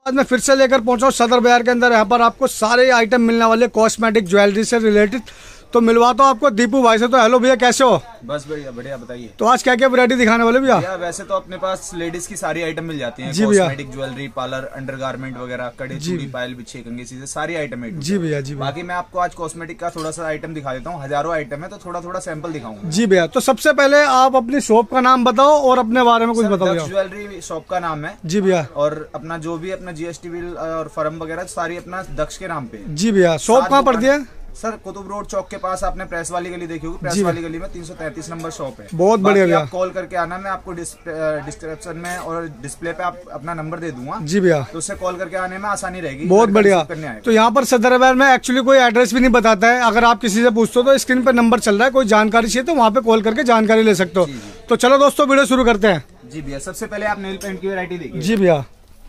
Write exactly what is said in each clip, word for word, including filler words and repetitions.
आज मैं फिर से लेकर पहुंचा हूँ सदर बाजार के अंदर। यहाँ पर आपको सारे आइटम मिलने वाले कॉस्मेटिक ज्वेलरी से रिलेटेड। तो मिलवाता हूँ आपको दीपू भाई से। तो हेलो भैया, कैसे हो? बस बढ़िया बढ़िया, बताइए। तो आज क्या क्या वैरायटी दिखाने वाले भैया? भैया वैसे तो अपने पास लेडीज की सारी आइटम मिल जाती हैं। जी भैया। कॉस्मेटिक, ज्वेलरी, पार्लर, अंडरगारमेंट वगैरह, कड़े, चूड़ी, पायल, बिछे, कंघी, चीजें सारी आइटम है। जी भैया। जी भैया। बाकी मैं आपको आज कॉस्मेटिक का थोड़ा सा आइटम दिखा देता हूँ। हजारों आइटम है तो थोड़ा थोड़ा सैंपल दिखाऊंगा। जी भैया। तो सबसे पहले आप अपनी शॉप का नाम बताओ और अपने बारे में कुछ बताओ। ज्वेलरी शॉप का नाम है। जी भैया। और अपना जो भी अपना जीएसटी बिल और फर्म वगैरह सारी अपना दक्ष के नाम पे। जी भैया। शॉप कहाँ पड़ती है? सर कुतुब रोड चौक के पास आपने प्रेस वाली गली देखी होगी। प्रेस वाली गली में तीन सौ तैंतीस नंबर शॉप है। बहुत बढ़िया भैया। आप कॉल करके आना, मैं आपको डिस्क्रिप्शन में और डिस्प्ले पे आप अपना नंबर दे दूंगा। जी भैया। तो उससे कॉल करके आने में आसानी रहेगी। बहुत बढ़िया। तो यहाँ पर सदर बाजार में एक्चुअली कोई एड्रेस भी नहीं बताता है। अगर आप किसी से पूछते हो तो स्क्रीन पे नंबर चल रहा है, कोई जानकारी चाहिए तो वहाँ पे कॉल करके जानकारी ले सकते हो। तो चलो दोस्तों, वीडियो शुरू करते हैं। जी भैया। सबसे पहले आप नेल पेंट की वैरायटी देखिए। जी भैया।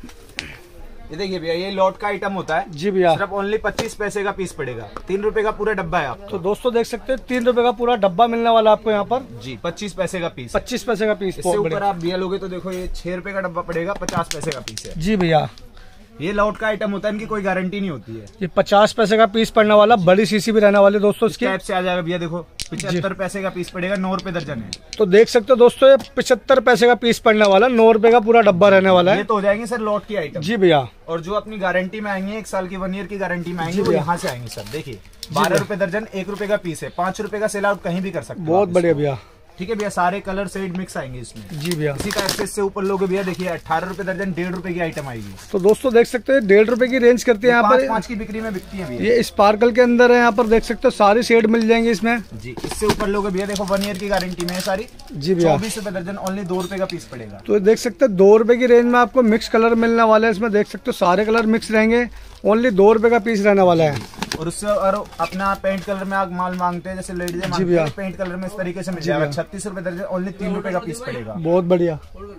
ये देखिए भैया, ये लॉट का आइटम होता है। जी भैया। सिर्फ ओनली पच्चीस पैसे का पीस पड़ेगा। तीन रुपए का पूरा डब्बा है आपको। तो दोस्तों देख सकते हैं, तीन रुपए का पूरा डब्बा मिलने वाला आपको यहाँ पर। जी, पच्चीस पैसे का पीस। पच्चीस पैसे का पीस। इससे ऊपर आप भैया लोगे तो देखो, ये छह रुपए का डब्बा पड़ेगा, पचास पैसे का पीस है। जी भैया। ये लॉट का आइटम होता है, इनकी कोई गारंटी नहीं होती है। ये पचास पैसे का पीस पड़ने वाला, बड़ी शीशी भी रहने वाले दोस्तों इसके। टाइप से आ जाएगा भैया, देखो पचहत्तर पैसे का पीस पड़ेगा, नौ रुपए दर्जन है। तो देख सकते हो दोस्तों, ये पचहत्तर पैसे का पीस पड़ने वाला, नौ रुपए का पूरा डब्बा रहने वाला है। ये तो हो जाएंगे सर लॉट की आइटम। जी भैया। और जो अपनी गारंटी में आएंगे, एक साल की, वन ईयर की गारंटी में आएंगे, वो यहाँ से आएंगे सर। देखिए, बारह रुपए दर्जन, एक रुपए का पीस है, पांच रुपए का सेल आउट कहीं भी कर सकते हैं। बहुत बढ़िया भैया। ठीक है भैया। सारे कलर शेड मिक्स आएंगे इसमें। जी भैया। इसी टाइप से इससे ऊपर लोगे भैया, देखिए अठारह रुपए दर्जन, डेढ़ रुपए की आइटम आएगी। तो दोस्तों देख सकते हैं, डेढ़ रुपए की रेंज करती है यहाँ पर। पाँच की बिक्री में बिकती है भैया। ये स्पार्कल के अंदर है, यहाँ पर देख सकते हो सारी शेड मिल जाएंगे इसमें। जी। इससे ऊपर लोगे भैया, देखो वन ईयर की गारंटी में है सारी। जी भैया। चौबीस रुपए दर्जन, ओनली दो रुपए का पीस पड़ेगा। तो देख सकते हैं, दो रुपए की रेंज में आपको मिक्स कलर मिलने वाला है। इसमें देख सकते हो सारे कलर मिक्स रहेंगे, ओनली दो रुपए का पीस रहने वाला है। और उससे और अपना पेंट कलर में आप माल मांगते हैं, जैसे लेडीज मांगते हैं, पेंट कलर में इस तरीके से मिल जाएगा। छत्तीस रुपए दर्जन, ओनली तीन रुपए का पीस पड़ेगा। बहुत बढ़िया।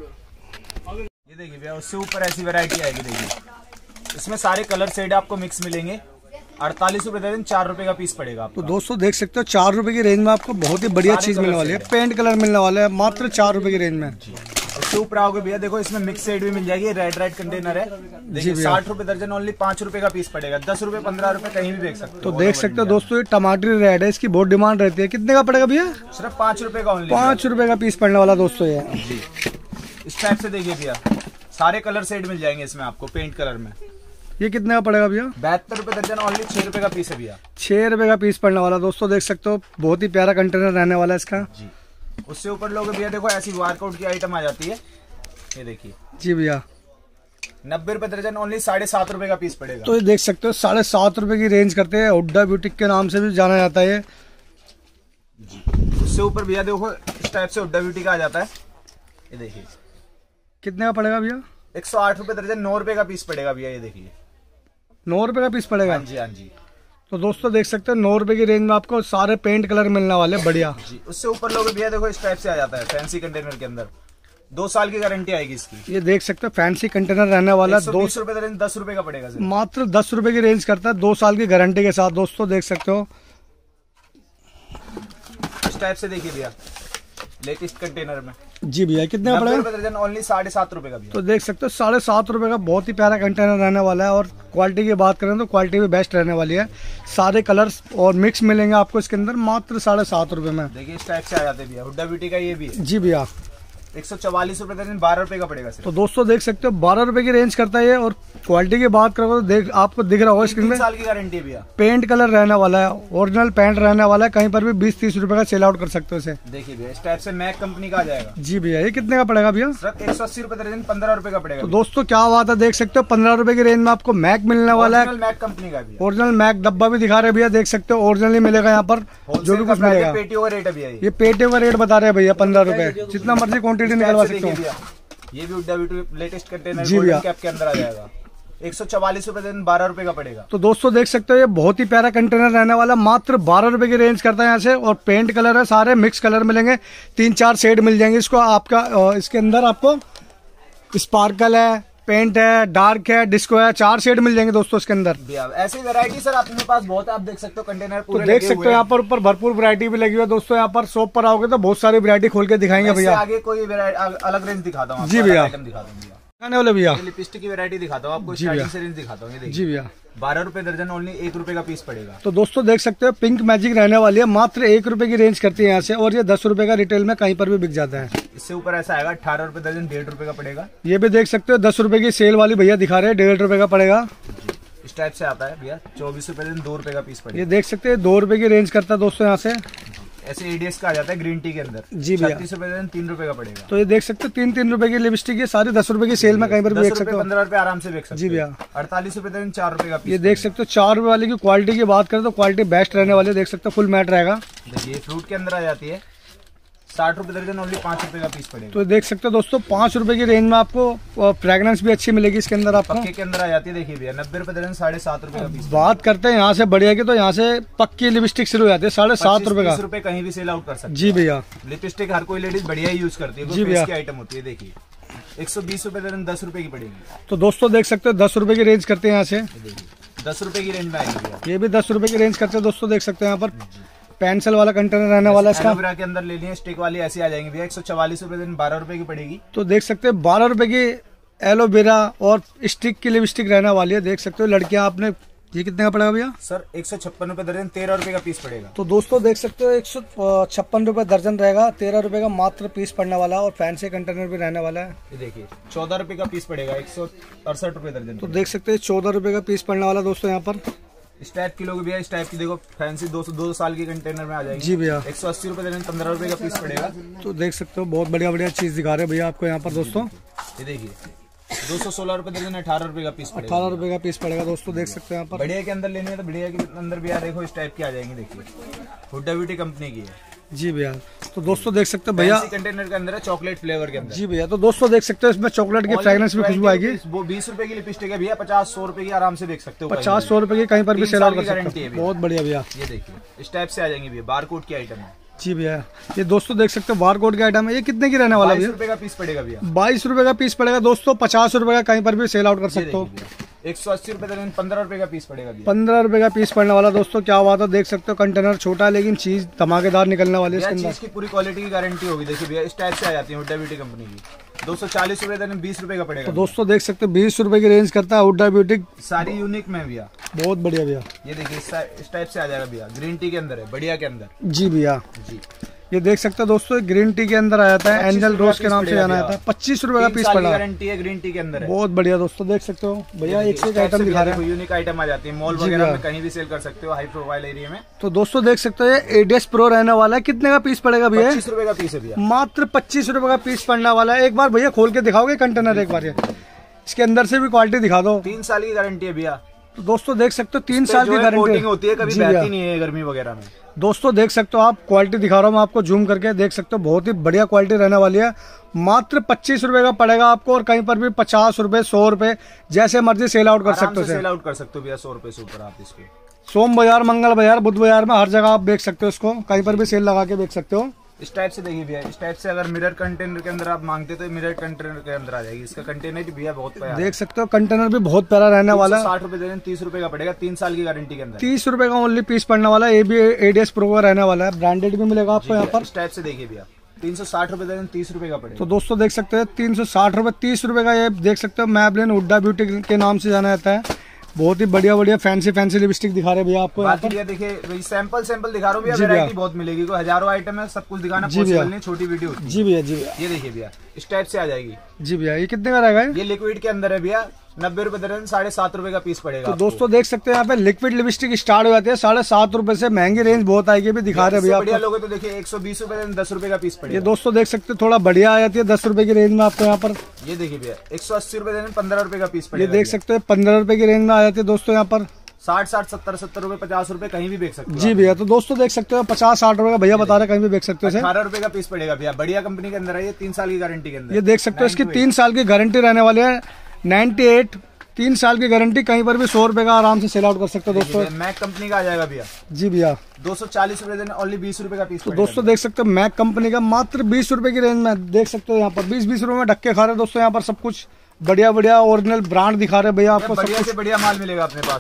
ये देखिए भैया, उससे ऊपर ऐसी वैरायटी आएगी। देखिए, इसमें सारे कलर शेड आपको मिक्स मिलेंगे। अड़तालीस रुपए दर्जन, चार रुपए का पीस पड़ेगा। तो दोस्तों देख सकते हो, चार रुपए की रेंज में आपको बहुत ही बढ़िया चीज मिलने वाली है। पेंट कलर मिलने वाला है मात्र चार रुपए की रेंज में। उससे ऊपर आओगे भैया, देखो इसमें मिक्स सेट भी मिल जाएगी। रेड रेड कंटेनर है, देखिए साठ रुपए दर्जन, ओनली पांच रुपए का पीस पड़ेगा। दस रुपए, पंद्रह रुपए कहीं भी देख सकते हो। तो देख सकते हो दोस्तों, ये टमाटरी रेड है, इसकी बहुत डिमांड रहती है। कितने का पड़ेगा भैया? सिर्फ पांच रुपए का ओनली। पांच रुपए का पीस पड़ने वाला दोस्तों ये। जी। इस टाइप से देखिए भैया, सारे कलर सेट मिल जाएंगे इसमें आपको पेंट कलर में। ये कितने का पड़ेगा भैया? बहत्तर रुपए दर्जन, ओनली छह रुपए का पीस है भैया। छह रुपए का पीस पड़ने वाला दोस्तों, देख सकते हो बहुत ही प्यारा कंटेनर रहने वाला है इसका। जी। उससे ऊपर लोग भैया देखो, ऐसी बारकोड की आइटम आ जाती है। ये देखिए। जी भैया। नब्बे रुपए दर्जन, ओनली साढ़े सात रुपए का पीस पड़ेगा। तो ये देख सकते हो, साढ़े सात रुपए की रेंज करते हैं। हुड्डा ब्यूटिक के नाम से भी जाना जाता है। जी। उससे ऊपर भैया देखो, इस टाइप से हुड्डा ब्यूटी का आ जाता है। ये देखिए। कितने का पड़ेगा भैया? एक सौ आठ रुपए दर्जन, नौ रुपए का पीस पड़ेगा भैया। ये देखिए, नौ रुपए का पीस पड़ेगा। हाँ जी, हाँ जी। तो दोस्तों देख सकते हो, नौ रुपए की रेंज में आपको सारे पेंट कलर मिलने वाले। बढ़िया। जी। उससे ऊपर लोग भैया देखो, इस टाइप से आ जाता है फैंसी कंटेनर के अंदर। दो साल की गारंटी आएगी इसकी। ये देख सकते हो, फैंसी कंटेनर रहने वाला। दो बीस रुपए दर्जन, दस रुपए का पड़ेगा सर। मात्र दस रुपए की रेंज करता है, दो साल की गारंटी के साथ। दोस्तों देख सकते हो, इस टाइप से देखिए भैया, लेटेस्ट कंटेनर में। जी भैया। कितने का पड़ेगा? दर्जन, ओनली साढ़े सात रुपए का भैया। तो देख सकते हो, साढ़े सात रुपए का बहुत ही प्यारा कंटेनर रहने वाला है। और क्वालिटी की बात करें तो क्वालिटी भी बेस्ट रहने वाली है। सारे कलर्स और मिक्स मिलेंगे आपको इसके अंदर, मात्र साढ़े सात रुपए में। देखिए, इस टाइप से आ जाते हैं भैया। हुड्डा ब्यूटी का ये भी है। जी भैया। एक सौ चवालीस रुपए दर्जन, बारह रुपए का पड़ेगा सिर्फ। तो दोस्तों देख सकते हो, बारह रुपए की रेंज करता है ये। और क्वालिटी की बात करोगे तो देख आपको दिख रहा होगा स्क्रीन में, साल की गारंटी है भैया। पेंट कलर रहने वाला है, ओरिजिनल पेंट रहने वाला है। कहीं पर भी बीस तीस रुपए का सेल आउट कर सकते हो इसे। देखिए भैया, इस टाइप से मैक कंपनी का आ जाएगा। जी भैया। ये कितने का पड़ेगा भैया? सिर्फ एक सौ अस्सी रुपए दर्जन, पंद्रह रुपए का पड़ेगा। तो दोस्तों क्या बात है, देख सकते हो पंद्रह रुपए की रेंज में आपको मैक मिलने वाला है। मैक कंपनी का भी, ओरिजिनल मैक डब्बा भी दिखा रहे हैं भैया, देख सकते हो ओरिजिनली मिलेगा यहाँ पर। जो भी कुछ मिलेगा, पेटियों का रेट है भैया। ये पेटियों का रेट बता रहे हैं भैया, पंद्रह रुपए। जितना मर्जी क्वांटिटी निकलवा सकते हो। ये भी हुड्डा beauty latest container golden cap के अंदर आ जाएगा। एक सौ चवालीस रुपए दिन, बारह रुपए का पड़ेगा। तो दोस्तों देख सकते हो, ये बहुत ही प्यारा कंटेनर रहने वाला, मात्र बारह रुपए की रेंज करता है यहाँ से। और पेंट कलर है, सारे मिक्स कलर मिलेंगे। तीन चार शेड मिल जाएंगे इसको आपका। इसके अंदर आपको स्पार्कल है, पेंट है, डार्क है, डिस्को है, चार शेड मिल जाएंगे दोस्तों इसके अंदर। ऐसी वैरायटी सर अपने पास बहुत है, आप देख सकते हो कंटेनर पूरे तो देख सकते हो यहाँ पर ऊपर भरपूर वैरायटी भी लगी हुई है दोस्तों। यहाँ पर शॉप पर आओगे तो बहुत सारी वैरायटी खोल के दिखाएंगे भैया। आगे कोई अलग रेंज दिखाता हूँ। जी भैया। दिखा दूंगा। आने वाले भैया लिपस्टिक की वैरायटी दिखाता हूँ आपको, स्टार्टिंग से रेंज दिखाता हूँ। ये देखिए जी भैया, बारह रुपए दर्जन, ओनली एक रुपए का पीस पड़ेगा। तो दोस्तों देख सकते हो पिंक मैजिक रहने वाली है, मात्र एक रुपए की रेंज करती है यहाँ से, और ये दस रुपए का रिटेल में कहीं पर भी बिक जाता है। इससे ऊपर ऐसा आएगा अठारह रुपए दर्जन, डेढ़ रुपए का पड़ेगा। ये भी देख सकते हो दस रुपए की सेल वाली भैया दिखा रहे हैं, डेढ़ रुपए का पड़ेगा। इस टाइप से आता है भैया, चौबीस रुपए दर्जन, दो रुपए का पीस पड़ेगा। ये देख सकते हैं दो रुपए की रेंज करता है दोस्तों यहाँ से। ऐसे एडीएस का आ जाता है ग्रीन टी के अंदर, जी भैया, छत्तीस रुपए दर्जन, तीन रुपए का पड़ेगा। तो ये देख सकते हो तीन तीन रुपए की लिपस्टिक, ये सारी दस रुपए की सेल में कहीं पर भी देख सकते हो, पंद्रह रुपए आराम से बेच सकते हो। जी भैया, अड़तालीस रुपए दर्जन, चार रुपए का पीस। ये देख सकते हो चार रुपए वाली की क्वालिटी की बात करें तो क्वालिटी बेस्ट रहने वाली है, देख सकते हो फुल मैट रहेगा। देखिए फ्रूट के अंदर आ जाती है, साठ रुपए दर्जन, ओनली पाँच रुपए का पीस पड़ेगा। तो देख सकते हो दोस्तों पाँच रुपए की रेंज में आपको फ्रेग्रेंस भी अच्छी मिलेगी इसके अंदर आपको। पक्के के अंदर आ जाती है, देखिए भैया नब्बे रुपए दर्जन, साढ़े सात रुपए का पीस। बात करते हैं यहाँ से बढ़िया की, तो यहाँ से पक्की लिपस्टिक शुरू हो जाती है साढ़े सात रुपए का। रुपए कहीं भी सेल आउट कर सकते हैं। जी भैया, लिपस्टिक हर कोई लेडीज बढ़िया ही यूज करती है, जी भैया, आइटम होती है। देखिए एक सौ बीस रुपए दर्जन, दस रुपए की पड़ेगी। तो दोस्तों देख सकते हो दस रुपए की रेंज करते हैं यहाँ से, दस रुपए की रेंज में आएगी। ये भी दस रुपए की रेंज करते हैं दोस्तों, देख सकते हैं यहाँ पर पेंसिल वाला कंटेनर रहने वाला है इसका। एलोवेरा के अंदर ले लिए स्टिक वाली ऐसी आ जाएंगी भैया, एक सौ चवालीस रुपए दिन, बारह रुपए की पड़ेगी। तो देख सकते हैं बारह रुपए की एलोवेरा और स्टिक की लिपस्टिक रहने वाली है, देख सकते हो लड़कियां आपने। ये कितने का पड़ेगा भैया? सर एक सौ छप्पन रुपए दर्जन, तेरह रुपए का पीस पड़ेगा। तो दोस्तों देख सकते हो एक सौ छप्पन रुपए दर्जन रहेगा, तेरह रुपए का मात्र पीस पड़ने वाला है, और फैंसी कंटेनर भी रहने वाला है। ये देखिए चौदह रुपए का पीस पड़ेगा, एक सौ अड़सठ रुपए दर्जन। तो देख सकते हैं चौदह रुपए का पीस पड़ने वाला दोस्तों यहाँ पर। इस टाइप की लोग भैया, इस टाइप की देखो फैंसी दो सौ दो साल की कंटेनर में आ जाएगी। जी भैया, एक सौ अस्सी रुपए दर्जन, पंद्रह रुपए का पीस पड़ेगा। तो देख सकते हो बहुत बढ़िया बढ़िया चीज दिखा रहे हैं भैया आपको यहाँ पर दोस्तों। ये देखिए दो सौ सोलह रुपए दर्जन, अठारह रुपए का पीस पड़ेगा। अठारह रुपए का पीस पड़ेगा दोस्तों, देख सकते हैं यहाँ पर। बढ़िया के अंदर लेनी है तो बढ़िया के अंदर भी देखो इस टाइप की आ जाएंगी। देखिए हुड्डा ब्यूटी कंपनी की है। जी भैया, तो दोस्तों देख सकते हो भैया कंटेनर के अंदर है, चॉकलेट फ्लेवर के अंदर। जी भैया, तो दोस्तों देख सकते हो इसमें चॉकलेट की फ्रेग्रेंस भी खुशबू आएगी। वो बीस रुपए की लिपस्टिक है भैया, पचास सौ रुपए की आराम से देख सकते हो। पचास सौ रुपए की कहीं पर भी सेल आउट कर सकते हो, बहुत बढ़िया भैया। ये देखिए इस टाइप से आ जाएंगे भैया, बारकोड की आइटम है। जी भैया, ये दोस्तों देख सकते हो बारकोड का आइटम है। ये कितने की रहने वाला भैया? रुपए का पीस पड़ेगा भैया, बाईस रुपए का पीस पड़ेगा दोस्तों, पचास रुपए का कहीं पर भी सेल आउट कर सकते हो। एक सौ अस्सी रुपए दर्जन, पंद्रह रुपए का पीस पड़ेगा। पंद्रह रुपए का पीस पड़ने वाला दोस्तों, क्या बात है। देख सकते हो कंटेनर छोटा है लेकिन चीज धमाकेदार निकलने वाली है। चीज की पूरी क्वालिटी की गारंटी होगी। देखिए भैया इस टाइप से आ जाती है हुड्डा ब्यूटी कंपनी की, दो सौ चालीस रुपए दर्जन, बीस रुपए का पड़ेगा। तो दोस्तों देख सकते हो बीस रुपए की रेंज करता है हुड्डा ब्यूटी, सारी यूनिक में भैया, बहुत बढ़िया भैया। ये देखिए इस टाइप से आ जाएगा भैया, ग्रीन टी के अंदर है, बढ़िया के अंदर। जी भैया, जी ये देख सकते हो दोस्तों ग्रीन टी के अंदर आ जाता है, एंजल रोज के नाम से जाना जाता है। पच्चीस रुपए का पीस पड़ा, गारंटी है, ग्रीन टी के अंदर है। बहुत बढ़िया दोस्तों, देख सकते हो भैया एक से एक आइटम दिखा रहे हैं। यूनिक आइटम आ जाती है, मॉल वगैरह में कहीं भी सेल कर सकते हो, हाई प्रोफाइल एरिया में। तो दोस्तों देख सकते हो ये एडीएस प्रो रहने वाला है। कितने का पीस पड़ेगा भैया? पच्चीस रुपए का पीस है भैया, मात्र पच्चीस रुपए का पीस पड़ने वाला है। एक बार भैया खोल के दिखाओगे कंटेनर एक बार, ये इसके अंदर से भी क्वालिटी दिखा दो। तीन साल की गारंटी है भैया। तो दोस्तों देख सकते हो तीन साल की गारंटी होती है, कभी बहती नहीं है गर्मी वगैरह में। दोस्तों देख सकते हो आप, क्वालिटी दिखा रहा हूँ मैं आपको जूम करके, देख सकते हो बहुत ही बढ़िया क्वालिटी रहने वाली है। मात्र पच्चीस रुपए का पड़ेगा आपको, और कहीं पर भी पचास रुपए, सौ रुपए जैसे मर्जी सेल आउट कर सकते हो। सेल आउट कर सकते हो भैया सौ रुपए से ऊपर आप इसके। सोम बाजार, मंगल बाजार, बुध बाजार में हर जगह आप बेच सकते हो इसको, कहीं पर भी सेल लगा के बेच सकते हो। इस टाइप से देखिए भैया, इस टाइप से अगर मिरर कंटेनर के अंदर आप मांगते तो मिरर कंटेनर के अंदर आ जाएगी। इसका कंटेनर भैया बहुत प्यारा, देख सकते हो कंटेनर भी बहुत प्यारा रहने वाला है। साठ रुपए दे, तीस रुपए का पड़ेगा, तीन साल की गारंटी के अंदर। तीस रुपए का ओनली पीस पड़ने वाला है। ये भी एडीएस प्रो का रहने वाला है, ब्रांडेड भी मिलेगा आपको यहाँ पर। इस टाइप से देखिए भैया, तीन सौ साठ रुपए दे, तीस रुपए का पड़ेगा। तो दोस्तों देख सकते हैं तीन सौ साठ रुपए, तीस रुपए का ये देख सकते हो मैबलिन हुड्डा ब्यूटी के नाम से जाना जाता है। बहुत ही बढ़िया बढ़िया फैंसी फैंसी लिपस्टिक दिखा रहे भैया आपको यहाँ पर। देखिए सैंपल सैंपल दिखा रहा हूँ भैया, वैरायटी बहुत मिलेगी, कोई हजारों आइटम है, सब कुछ दिखाना पॉसिबल नहीं, छोटी वीडियो। जी भैया, जी भैया, ये देखिए भैया इस टाइप से आ जाएगी। जी भैया, ये कितने का रहेगा? ये लिक्विड के अंदर है भैया, नब्बे रुपए दर्जन, साढ़े सात रुपए का पीस पड़ेगा। तो दोस्तों देख सकते हैं यहाँ पे लिक्विड लिपस्टिक स्टार्ट हो जाती है साढ़े सात रुपए से, महंगी रेंज बहुत आएगी भी दिखा रहे भैया। बढ़िया लोग तो देखिए एक सौ बीस रुपए दस रुपए का पीस पड़ेगा। ये दोस्तों देख सकते हैं थोड़ा बढ़िया आ जाती है दस रुपए की रेंज में आपको यहाँ पर। ये देखिए भैया एक सौ अस्सी रुपए पंद्रह रुपए का पीस पड़ेगा। ये देख सकते हैं पंद्रह रुपए की रेंज में आ जाती है दोस्तों यहाँ पर। साठ साठ सत्तर सत्तर रुपए, पचास रुपए कहीं भी बेच सकते हो। जी भैया, तो दोस्तों देख सकते हो पचास साठ रुपए का भैया बता रहे कहीं भी बेच सकते हो। अठारह रुपए का पीस पड़ेगा भैया, बढ़िया कंपनी के अंदर है, ये तीन साल की गारंटी के अंदर। ये देख सकते हो इसकी तीन साल की गारंटी रहने वाली है। नाइन्टी एट तीन साल की गारंटी, कहीं पर भी सौ रुपए का आराम से सेल आउट कर सकते हो दोस्तों। मैक कंपनी का आ जाएगा भैया। जी भैया, दो सौ चालीस रुपए देने, ओनली बीस रुपए का पीस। तो दोस्तों देख सकते हो मैक कंपनी का मात्र बीस रुपए की रेंज में, देख सकते हो यहाँ पर बीस बीस रुपए में ढक्के खा रहे हैं दोस्तों। यहाँ पर सब कुछ बढ़िया बढ़िया ओरिजिनल ब्रांड दिखा रहे हैं भैया आपको। बढ़िया से बढ़िया माल मिलेगा अपने पास।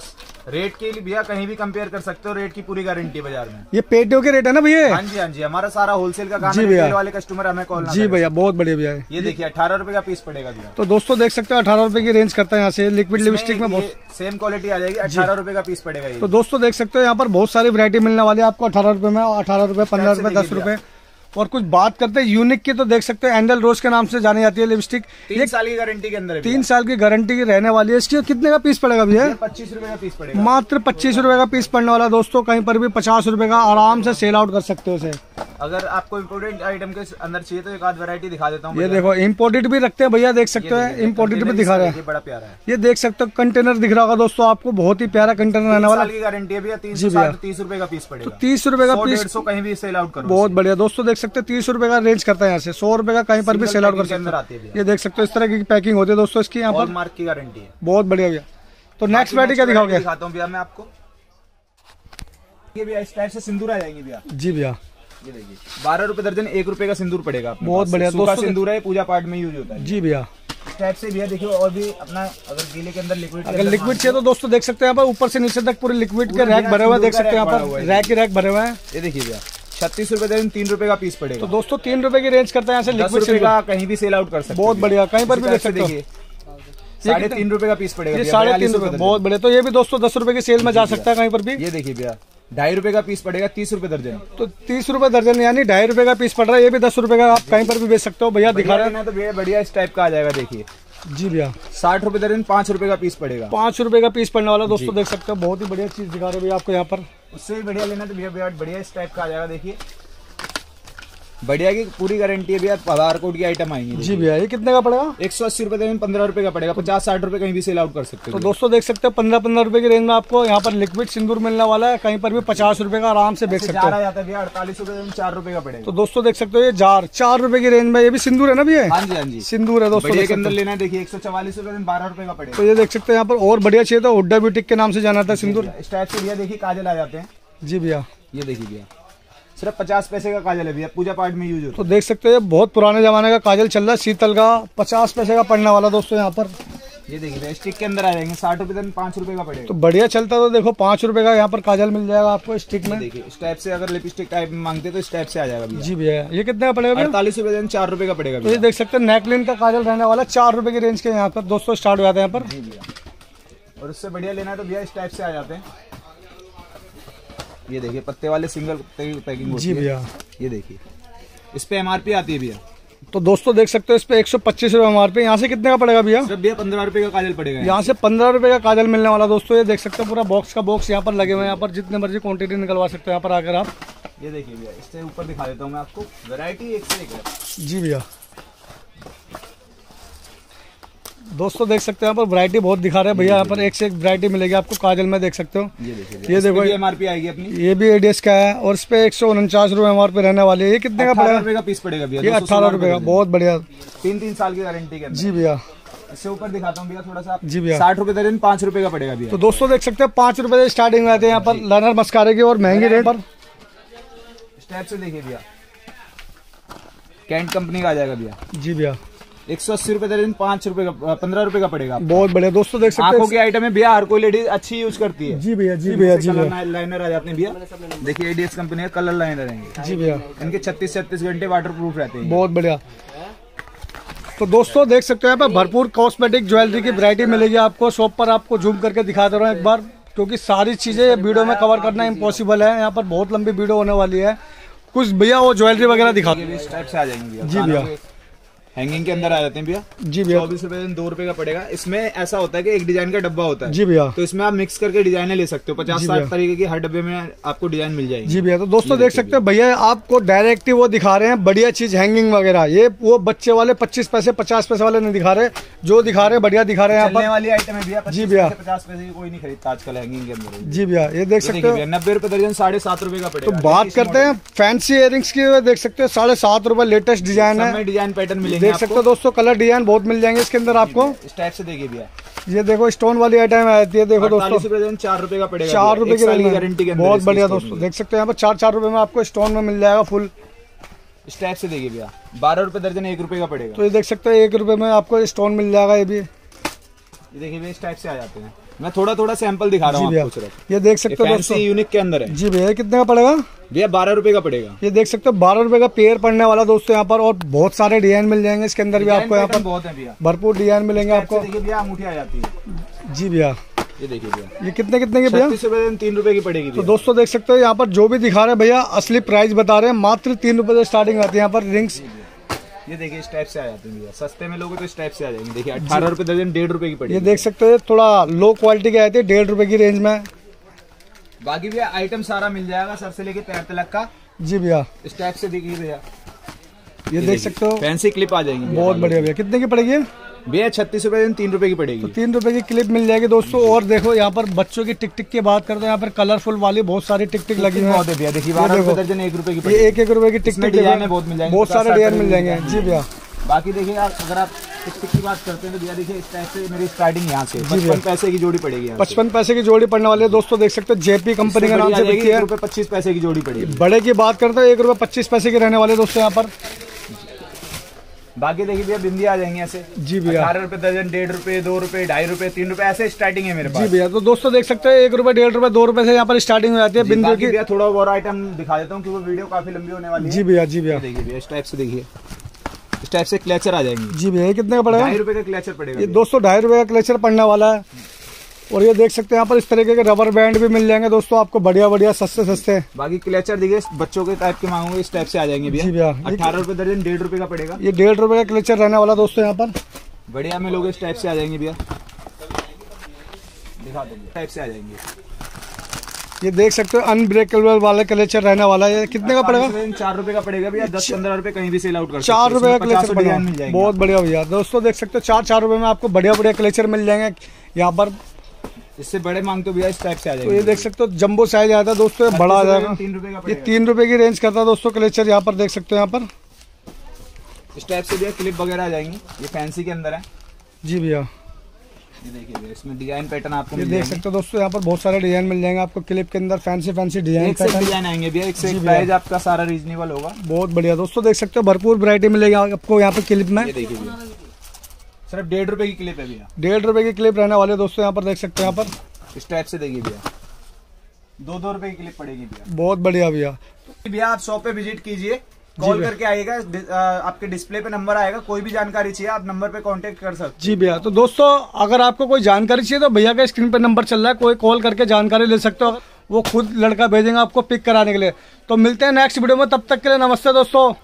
रेट के लिए भैया कहीं भी कंपेयर कर सकते हो, रेट की पूरी गारंटी है बाजार में। ये पेटियों के रेट है ना भैया? हाँ जी हाँ जी, हमारा सारा होलसेल का काम है, रिटेल वाले कस्टमर हमें कॉल जी भैया, बहुत बढ़िया भैया। ये देखिए अठारह रुपए का पीस पड़ेगा भैया। तो दोस्तों देख सकते हो अठारह रुपए की रेंज करता है यहाँ से। लिक्विड लिपस्टिक में बहुत सेम क्वालिटी आ जाएगी, अठारह रुपए का पीस पड़ेगा ये। तो दोस्तों देख सकते हो यहाँ पर बहुत सारी वैरायटी मिलने वाली है आपको अठारह रुपए में, अठारह रुपए, पंद्रह रुपए, दस रुपए। और कुछ बात करते हैं यूनिक की, तो देख सकते हैं एंडल रोज के नाम से जानी जाती है लिपस्टिक। तीन साल की गारंटी के अंदर, तीन साल की गारंटी की रहने वाली है। इसकी कितने का पीस पड़ेगा भैया? पच्चीस रुपए का पीस पड़ेगा, मात्र पच्चीस रुपए का पीस पड़ने वाला। दोस्तों कहीं पर भी पचास रुपए का आराम से सेल आउट कर सकते हो इसे। अगर आपको इम्पोर्टेंट आइटम के अंदर चाहिए तो एक आध वैरायटी दिखा देता हूँ। ये देखो इम्पोर्टेड भी रखते हैं भैया, देख सकते हैं इम्पोर्टेड भी दिखा रहा है, बड़ा प्यारा है। ये देख सकते हो कंटेनर दिख रहा होगा दोस्तों आपको, बहुत ही प्यारा कंटेनर रहने वाला। की गारंटी है भैया, तीस रुपए का पीस पड़ेगा। तो तीस रुपए का पीस कहीं भी सेल आउट करो, बहुत बढ़िया। दोस्तों देख सकते हैं तीस रुपए का रेंज करता है यहाँ से, सौ रुपए का कहीं पर भी सेल आउट कर सकते हैं। ये देख सकते हो इस तरह की पैकिंग होती है दोस्तों इसकी, यहाँ पर मार्क की गारंटी है, बहुत बढ़िया भैया। तो नेक्स्ट वैरायटी क्या दिखाओगे? दिखाता हूँ भैया मैं आपको। ये भैया इस टाइप से सिंदूर आ जाएंगे भैया। जी भैया, ये देखिए बारह रुपए दर्जन, एक रुपए का सिंदूर पड़ेगा। बहुत बढ़िया दोस्तों, सिंदूर है, पूजा पाठ में यूज होता है। जी भैया, इस टाइप से भैया देखिए। और भी अपना अगर गीले के अंदर लिक्विड, अगर लिक्विड चाहिए तो दोस्तों देख सकते हैं यहाँ पर ऊपर से नीचे तक पूरे लिक्विड के रैक भरे हुए, देख सकते हैं यहाँ पर रैक के रैक भरे हुए हैं। ये देखिए भैया छत्तीस रुपए दर्जन, तीन रुपए का पीस पड़ेगा। तो दोस्तों तीन रुपए की रेंज करता है यहाँ से लिक्विड का, कहीं भी सेल आउट कर सकते हैं। बहुत बढ़िया, कहीं पर भी देख सकते हैं। साढ़े तीन रुपए का पीस पड़ेगा, ये साढ़े तीन रुपए, बहुत बढ़िया। तो ये भी दोस्तों दस रुपए की सेल में जा सकता है कहीं पर भी। ये देखिए भैया ढाई रुपए का पीस पड़ेगा, तीस रुपए दर्जन। तो तीस रुपए दर्जन यानी ढाई रुपए का पीस पड़ रहा है। ये भी दस रुपए का आप कहीं पर भी बेच सकते हो भैया, दिखा रहे हैं। तो भैया बढ़िया इस टाइप का आ जाएगा, देखिए। जी भैया, साठ रुपए दर्जन, पांच रुपए का पीस पड़ेगा। पांच रुपए का पीस पड़ने वाला दोस्तों देख सकते हो, बहुत ही बढ़िया चीज दिखा रहे हैं भैया आपको यहाँ पर। उससे भी बढ़िया लेना तो भैया बढ़िया इस टाइप का आ जाएगा, देखिए बढ़िया की पूरी गारंटी है भैया। बार कोड की आइटम आएंगी। जी भैया, ये कितने का पड़ेगा? एक सौ अस्सी रुपए देने पंद्रह रुपए का पड़ेगा, पचास साठ रुपए कहीं भी सेल आउट कर सकते हो। तो दोस्तों देख सकते हैं पंद्रह पंद्रह रुपए की रेंज में आपको यहाँ पर लिक्विड सिंदूर मिलने वाला है, कहीं पर भी पचास रुपए का आराम से बेच सकते हो। अड़तालीस रुपए चार रुपए का पड़ेगा। तो दोस्तों देख सकते हो ये जार चार रुपए की रेंज में, ये भी सिंदूर है ना भैया? हाँ जी हाँ जी, सिंदूर है दोस्तों के अंदर लेना है। देखिए एक सौ चवालीस रुपए बारह रुपए का पड़ेगा। तो ये देख सकते हैं यहाँ पर और बढ़िया चाहिए तो हुड्डा ब्यूटिक के नाम से जाना था सिंदूर। इस टाइप से भैया देखिए काजल आ जाते हैं। जी भैया, ये देखिए भैया सिर्फ पचास पैसे का काजल है भैया, पूजा पाठ में यूज होता है। तो देख सकते हैं बहुत पुराने जमाने का काजल चल रहा है, शीतल का, पचास पैसे का पड़ने वाला दोस्तों यहाँ पर। ये देखिए स्टिक के अंदर आ जाएंगे, साठ रुपए दिन पांच रुपए का पड़ेगा। तो बढ़िया चलता तो देखो पांच रुपए का यहाँ पर काजल मिल जाएगा आपको स्टिक में। देखिए इस टाइप से अगर लिपस्टिक टाइप में मांगते तो इस टाइप से आ जाएगा भैया। जी भैया, ये कितने का पड़ेगा? अड़तालीस रुपए दिन, चार रुपए का पड़ेगा। तो ये देख सकते हैं नेकलिन का काजल रहने वाला, चार रुपए की रेंज के यहाँ पर दोस्तों स्टार्ट हो जाते हैं यहाँ पर। जी भैया, और उससे बढ़िया लेना है तो भैया इस टाइप से आ जाते हैं। ये देखिए पत्ते वाले सिंगल पैकिंग होती है। जी भैया, ये देखिए इस पे एमआरपी आती है भैया। तो दोस्तों देख सकते हो इस पे एक सौ पच्चीस रुपए एमआरपी। यहाँ से कितने का पड़ेगा भैया? सिर्फ भैया पंद्रह रुपए का काजल पड़ेगा। यहाँ से पंद्रह रुपए का काजल मिलने वाला दोस्तों। ये देख सकते हो पूरा बॉक्स का बॉक्स यहाँ पर लगे हुए हैं, यहाँ पर जितने मर्जी क्वांटिटी निकलवा सकते हो यहाँ पर आकर आप। ये देखिए भैया इससे ऊपर दिखा देता हूँ मैं आपको, वैरायटी एक से एक है। जी भैया, दोस्तों देख सकते हो यहाँ पर वैरायटी बहुत दिखा रहे हैं भैया, यहाँ पर एक से एक वैरायटी मिलेगी आपको काजल में, देख सकते हो। ये देखिए ये देखो एमआरपी आएगी अपनी, ये भी एडीएस का है और इस पे एक सौ उनचास रुपए एमआरपी रहने वाली है। ये कितने का पड़ेगा? रुपए का पीस पड़ेगा भैया, ये अठारह रुपए का, बहुत बढ़िया। तीन तीन साल की गारंटी के अंदर। जी भैया, इससे ऊपर दिखाता हूँ भैया थोड़ा सा। जी भैया, साठ रुपए दर्जन, पांच रुपए का पड़ेगा भैया। तो दोस्तों देख सकते हैं पांच रुपए से स्टार्टिंग में आते हैं यहाँ पर लाइनर मस्कारे की, और महंगी रेट पर इस टाइप से देखिए भैया कैंट कंपनी का आ जाएगा भैया। जी भैया, एक सौ अस्सी रुपए दर्जन, पांच रुपए का, पंद्रह रुपए का पड़ेगा। बहुत बढ़िया दोस्तों देख सकते हैं। आंखों की आइटम है भैया, हर कोई लेडीज अच्छी यूज करती है। जी भैया, जी भैया, जी भैया, लाइनर आ जाते हैं भैया। देखिए एडीएस कंपनी का कलर लाइनर रहेंगे। जी भैया, इनके छत्तीस छत्तीस घंटे वाटर प्रूफ रहते हैं। बहुत बढ़िया। तो दोस्तों देख सकते हैं यहाँ पर भरपूर कॉस्मेटिक ज्वेलरी की वैरायटी मिलेगी आपको शॉप पर। आपको जूम करके दिखा दे रहा हूँ एक बार, क्योंकि सारी चीजें वीडियो में कवर करना इम्पॉसिबल है। यहाँ पर बहुत लंबी वीडियो होने वाली है। कुछ भैया वो ज्वेलरी वगैरह दिखा दो। इस टाइप से आ जाएंगे भैया। जी भैया, हैंगिंग के अंदर आ जाते हैं भैया। जी भैया, चौबीस रुपए दो रुपए का पड़ेगा। इसमें ऐसा होता है कि एक डिजाइन का डब्बा होता है। जी भैया, तो इसमें आप मिक्स करके डिजाइन ले सकते हो। पचास साठ तरीके की हर डब्बे में आपको डिजाइन मिल जाएगी। जी भैया, तो दोस्तों देख सकते हैं भैया आपको डायरेक्ट ही वो दिखा रहे हैं बढ़िया चीज, हैंगिंग वगैरह। ये वो बच्चे वाले पच्चीस पैसे पचास पैसे वाले नहीं दिखा रहे, जो दिखा रहे हैं बढ़िया दिखा रहे हैं यहाँ पर वाली आइटम है भैया। जी भैया, पचास पैसे की कोई नहीं खरीदता आजकल हैंगिंग के अंदर। जी भैया, ये देख सकते हो नब्बे रुपए दर्जन, साढ़े सात रुपए का पड़ेगा। तो बात करते हैं फैंसी इयरिंग्स की, देख सकते हो साढ़े सात रुपए लेटेस्ट डिजाइन है। डिजाइन पैटर्न मिलेंगे, देख सकते हो दोस्तों, कलर डिजाइन बहुत मिल जाएंगे इसके अंदर आपको। इस टाइप से देखिए भैया, ये देखो स्टोन वाली आइटम आती है, देखो दोस्तों चार रुपए का पड़ेगा, चार रुपए की गारंटी के अंदर। बहुत बढ़िया दोस्तों, देख सकते हैं यहाँ पर चार चार रुपए में आपको स्टोन में मिल जाएगा फुल। इस टाइप से देखिए भैया, बारह रुपए दर्जन, एक रुपए का पड़ेगा। तो ये देख सकते हैं एक रुपए में आपको स्टोन मिल जाएगा। ये भी ये देखिए भैया इस टाइप से आ जाते हैं। मैं थोड़ा थोड़ा सैंपल दिखा रहा हूँ आपको सिर्फ। ये देख सकते हो दोस्तों, यूनिक के अंदर है। जी भैया कितने का पड़ेगा भैया? बारह रुपए का पड़ेगा। ये देख सकते हो बारह रुपए का पेयर पड़ने वाला दोस्तों यहाँ पर, और बहुत सारे डिजाइन मिल जाएंगे इसके अंदर भी आपको। यहाँ पर बहुत है भैया, भरपूर डिजाइन मिलेंगे आपको। देखिए भैया अंगूठी आ जाती है। जी भैया ये देखिए भैया, ये कितने कितने की भैया? तीन रुपए की पड़ेगी। तो दोस्तों देख सकते हो यहाँ पर जो भी दिखा रहे हैं भैया असली प्राइस बता रहे हैं, मात्र तीन रुपए से स्टार्टिंग आती है यहाँ पर रिंग्स। ये देखिए इस टाइप से आ जाते हैं भैया, सस्ते में लोगे तो इस टाइप से आ जाएंगे। देखिए अठारह रुपए दर्जन, डेढ़ रुपए की पड़ेगी। ये देख सकते हो थोड़ा लो क्वालिटी की आती है, डेढ़ रुपए की रेंज में। बाकी भैया आइटम सारा मिल जाएगा सर से लेके पैर तक का। जी भैया इस टाइप से देखिए भैया, ये देख सकते हो फैंसी क्लिप आ जाएंगी। बहुत बढ़िया भैया, कितने की पड़ेगी भैया? छत्तीस रुपए तीन रुपए की पड़ेगी। तो तीन रुपए की क्लिप मिल जाएगी दोस्तों। और देखो यहाँ पर बच्चों की टिक टिक की बात करते हैं, यहाँ पर कलरफुल वाली बहुत सारी टिक टिक लगी हुई है भैया। देखिए बारह रुपए दर्जन, एक रुपए की। ये एक एक रुपए की टिक टिक डिजाइन बहुत मिल जाएंगे, बहुत सारे डिजाइन मिल जाएंगे। जी भैया बाकी देखिए अगर आप टिक टिक की बात करते हैं तो भैया देखिए इस टाइप से मेरी स्टार्टिंग यहाँ से पचपन पैसे की जोड़ी पड़ेगी। पचपन पैसे की जोड़ी पड़ने वाली है दोस्तों, देख सकते हो जेपी कंपनी का नाम से बिकती है। रुपए पच्चीस पैसे की जोड़ी पड़ेगी। बड़े की बात करते हैं एक रुपए पच्चीस पैसे के रहने वाले दोस्तों यहाँ पर। बाकी देखिए भैया बिंदी आ जाएंगे ऐसे। जी भैया अठारह रुपए दर्जन, डेढ़ रुपए, दो रुपए, ढाई रुपए, तीन रुपए, ऐसे स्टार्टिंग है मेरे पास। जी भैया तो दोस्तों देख सकते हैं एक रुपए, डेढ़ रुपए, दो रुपए से यहाँ पर स्टार्टिंग हो जाती है बिंदी की। भैया थोड़ा और आइटम दिखा देता हूँ क्योंकि वीडियो काफी लंबी होने वाली है। जी भैया जी भैया देखिए भैया इस टाइप से, देखिए इस टाइप से क्लेचर आ जाएंगे। जी भैया कितने का पड़ेगा? ढाई रुपए का क्लेचर पड़ेगा। ये दोस्तों ढाई रुपए का क्लेचर पड़ने वाला है। और ये देख सकते हैं यहाँ पर इस तरीके के रबर बैंड भी मिल जाएंगे दोस्तों आपको, बढ़िया बढ़िया सस्ते सस्ते। बाकी क्लेचर देखिए बच्चों के टाइप के मांगोगे इस टाइप से आ जाएंगे भैया। जी भैया अठारह रुपए दर्जन, डेढ़ रुपए का पड़ेगा। ये डेढ़ रुपए का क्लेचर रहने वाला दोस्तों यहाँ पर। बढ़िया में लोग इस टाइप से आ जाएंगे भैया, दिखा देंगे टाइप से आ जाएंगे। ये देख सकते हो अनब्रेकेबल वाला क्लेचर रहने वाला है। कितने का पड़ेगा? चार रुपए का पड़ेगा भैया। दस पंद्रह रुपए कहीं भी सेल आउट कर सकते हैं। चार रुपए का क्लेचर मिल जाएगा। बहुत बढ़िया भैया दोस्तों देख सकते हो चार चार रुपए में आपको बढ़िया बढ़िया क्लेचर मिल जाएंगे यहाँ पर। इससे बड़े मांगते हो भैया इस टाइप से आ जाएगा। तो ये देख सकते हो जंबो साइज आता है दोस्तों, ये बड़ा आ जाएगा। तीन रुपए का ये तीन रुपए की रेंज करता है दोस्तों क्लेचर, यहाँ पर देख सकते हो यहाँ पर इस टाइप से भैया क्लिप वगैरह आ जाएंगी। ये फैंसी के अंदर है। जी भैया ये देखिए भैया इसमें डिजाइन पैटर्न आपको ये देख सकते हो दोस्तों यहाँ पर बहुत सारे डिजाइन मिल जाएंगे आपको क्लिप के अंदर, फैंसी फैंसी डिजाइन डिजाइन आएंगे भैया। एक से एक प्राइस आपका सारा रीजनेबल होगा। बहुत बढ़िया दोस्तों देख सकते हो भरपूर वैरायटी मिलेगी आपको यहाँ पे क्लिप में। ये देखिए भैया सिर्फ डेढ़ रुपए की क्लिप है भैया। डेढ़ रुपए की क्लिप रहने वाले दोस्तों यहाँ पर देख सकते हैं यहाँ पर इस टाइप से। देखिए भैया दो दो रुपए की क्लिप पड़ेगी भैया। बहुत बढ़िया भैया। भैया आप शॉप पे विजिट कीजिए, कॉल करके आइएगा, आपके डिस्प्ले पे नंबर आएगा। कोई भी जानकारी चाहिए आप नंबर पे कांटेक्ट कर सकते हैं। जी भैया तो दोस्तों अगर आपको कोई जानकारी चाहिए तो भैया का स्क्रीन पे नंबर चल रहा है, कोई कॉल करके जानकारी ले सकते हो, वो खुद लड़का भेजेंगे आपको पिक कराने के लिए। तो मिलते हैं नेक्स्ट वीडियो में, तब तक के लिए नमस्ते दोस्तों।